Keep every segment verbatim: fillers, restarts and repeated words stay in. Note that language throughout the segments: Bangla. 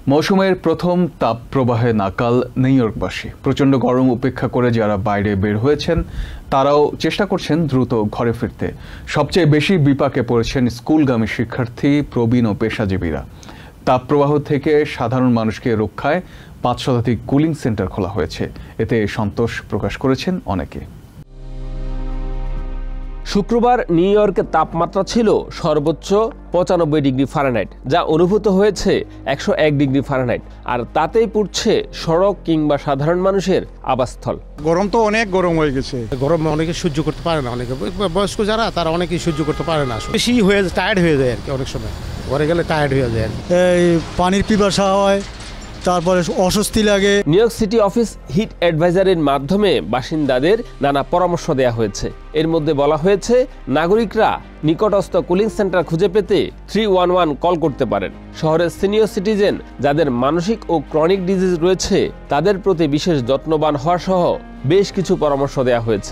মৌসুমের প্রথম তাপপ্রবাহে নাকাল নিউ ইয়র্কবাসী। প্রচণ্ড গরম উপেক্ষা করে যারা বাইরে বের হয়েছেন তারাও চেষ্টা করছেন দ্রুত ঘরে ফিরতে। সবচেয়ে বেশি বিপাকে পড়েছেন স্কুলগামী শিক্ষার্থী, প্রবীণ ও পেশাজীবীরা। তাপপ্রবাহ থেকে সাধারণ মানুষকে রক্ষায় পাঁচ শতাধিক কুলিং সেন্টার খোলা হয়েছে। এতে সন্তোষ প্রকাশ করেছেন অনেকে। শুক্রবার নিউ ইয়র্কের তাপমাত্রা ছিল সর্বোচ্চ পঁচানব্বই ডিগ্রি ফারেনহাইট, যা অনুভূত হয়েছে একশো এক ডিগ্রি ফারেনহাইট। আর তাতেই পুড়ছে সড়ক কিংবা সাধারণ মানুষের আবাসস্থল। গরম তো অনেক গরম হয়ে গেছে। গরম অনেকে সহ্য করতে পারে না, অনেকে বয়স্ক যারা তারা অনেকেই সহ্য করতে পারে না, বেশি হয়ে যায়, টায়ার্ড হয়ে যায় আর কি। অনেক সময় ঘরে গেলে টায়ার্ড হয়ে যায়। এই পানির পিপাসা হয়, তারপরে অস্বস্তি লাগে। New York City office heat অ্যাডভাইজারির মাধ্যমে বাসিন্দাদের নানা পরামর্শ দেওয়া হয়েছে। এর মধ্যে বলা হয়েছে নাগরিকরা নিকটস্থ কুলিং সেন্টার খুঁজে পেতে থ্রি ওয়ান ওয়ান কল করতে পারেন। শহরের সিনিয়র সিটিজেন যাদের মানসিক ও ক্রনিক ডিজিজ রয়েছে তাদের প্রতি বিশেষ যত্নবান হওয়া সহ বেশ কিছু পরামর্শ দেওয়া হয়েছে।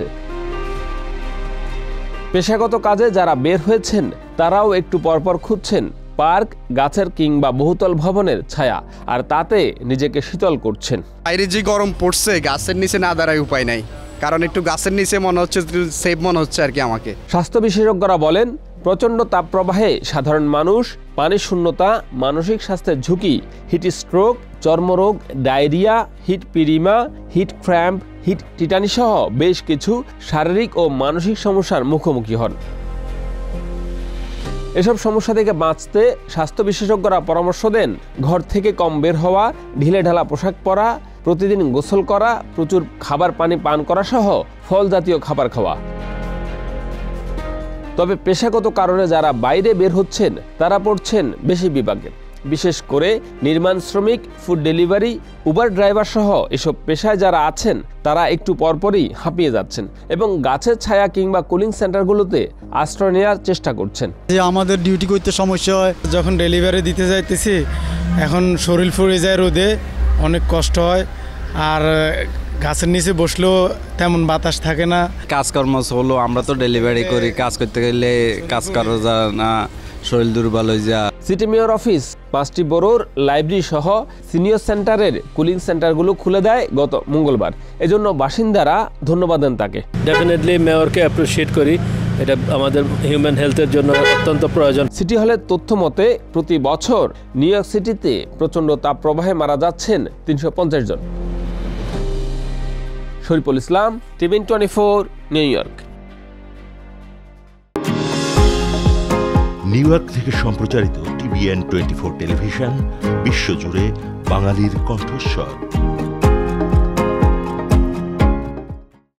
পেশাগত কাজে যারা বের হয়েছেন তারাও একটু পরপর খুঁজছেন পার্ক, গাছের কিংবা বহুতল ভবনের ছায়া, আর তাতে নিজেকে শীতল করছেন। বাইরে যে গরম পড়ছে, গাছের নিচে না দাঁড়ায় উপায় নাই, কারণ একটু গাছের নিচে মনে হচ্ছে সেফ মনে হচ্ছে আর কি আমাকে। স্বাস্থ্য বিশেষজ্ঞরা বলেন প্রচণ্ড তাপপ্রবাহে সাধারণ মানুষ পানি শূন্যতা, মানসিক স্বাস্থ্যের ঝুঁকি, হিট স্ট্রোক, চর্মরোগ, ডায়রিয়া, হিট পিরিমা, হিট ক্র্যাম্প, হিট টিটানি সহ বেশ কিছু শারীরিক ও মানসিক সমস্যার মুখোমুখি হন। এসব সমস্যা থেকে বাঁচতে স্বাস্থ্য বিশেষজ্ঞরা পরামর্শ দেন ঘর থেকে কম বের হওয়া, ঢিলে ঢালা পোশাক পরা, প্রতিদিন গোসল করা, প্রচুর খাবার পানি পান করা সহ ফল জাতীয় খাবার খাওয়া। তবে পেশাগত কারণে যারা বাইরে বের হচ্ছেন তারা পড়ছেন বেশি বিপাকে। বিশেষ করে নির্মাণ শ্রমিক, ফুড ডেলিভারি, উবার ড্রাইভার সহ এসব পেশায় যারা আছেন তারা একটু পরপরই হাঁপিয়ে যাচ্ছেন এবং গাছের ছায়া কিংবা কুলিং সেন্টারগুলোতে আশ্রয় নেওয়ার চেষ্টা করছেন। যে আমাদের ডিউটি করতে সমস্যা হয়, যখন ডেলিভারি দিতে যাইতেছি এখন শরীর ফুরে যায়, রোদে অনেক কষ্ট হয়। আর গাছের নিচে বসলেও তেমন বাতাস থাকে না। কাজকর্ম হলো, আমরা তো ডেলিভারি করি, কাজ করতে গেলে কাজ করা যায় না, শরীর দুর্বল হয়ে যায়। সিটি মেয়র অফিস পাঁচটি বড়োর লাইব্রেরি সহ সিনিয়র সেন্টারের কুলিং সেন্টারগুলো খুলে দেয় গত মঙ্গলবার। এজন্য বাসিন্দারা ধন্যবাদ দেন তাকে। ডেফিনেটলি মেয়রকে অ্যাপ্রিসিয়েট করি, এটা আমাদের হিউম্যান হেলথের জন্য অত্যন্ত প্রয়োজন। সিটি হলের তথ্য মতে প্রতি বছর নিউ ইয়র্ক সিটিতে প্রচণ্ড তাপপ্রবাহে মারা যাচ্ছেন তিনশো পঞ্চাশ জন। Shariful Islam, TVN twenty four, New York. New York থেকে সম্প্রচারিত টিভিএন টোয়েন্টি ফোর টেলিভিশন বিশ্বজুড়ে বাঙালির কণ্ঠস্বর।